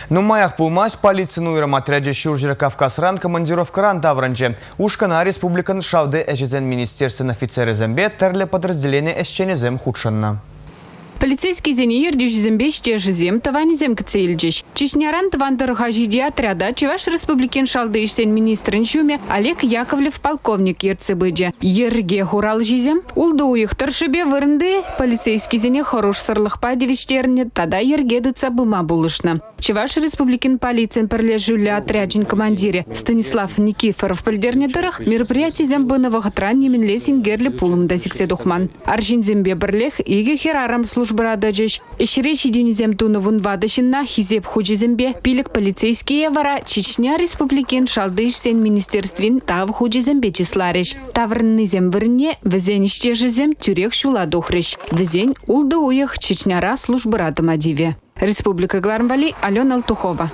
Но маях пулмась полиция нуйрам отряде Шуржира Кавказран командировкаран тавранче. Ушкана республикан шауды эжизен министерствен офицеры зембе терле подразделение эсченезем худшанна. Полицейский зеньер дюжизембеш тежизем таванизем кцельджиш. Чечняран твандырхажиди отряда Чеваш республикен шалды ишсен министрин шуме Олег Яковлев полковник ерцебыджи. Ерге хурал жизем. Улду уйхтар шибе вырнды полицейский зене хорош сырлых девичтерне тада ерге дыца быма булышна. Чеваш республикен полицейн перлежули отряджин командире Станислав Никифоров пельдерне дырах мероприятий зембыновых отран неменле сингерли пулым досиксе духман. Аржин зембе берлех иге херарам службара даджиш. Ишречи денизем туновун вадашинна хизеп худжизембе пилик полицейские вара Чечня республикен шалдышсен министерствин тав худжизембе числариш. Таврынны зембырне везень штежизем тюрек шула духрыш. Везень улды уех Чечняра службара дамадиве. Республика Глармвали, Алена Алтухова.